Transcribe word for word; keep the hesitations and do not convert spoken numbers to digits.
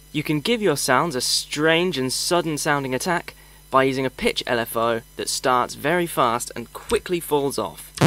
You can give your sounds a strange and sudden sounding attack by using a pitch L F O that starts very fast and quickly falls off.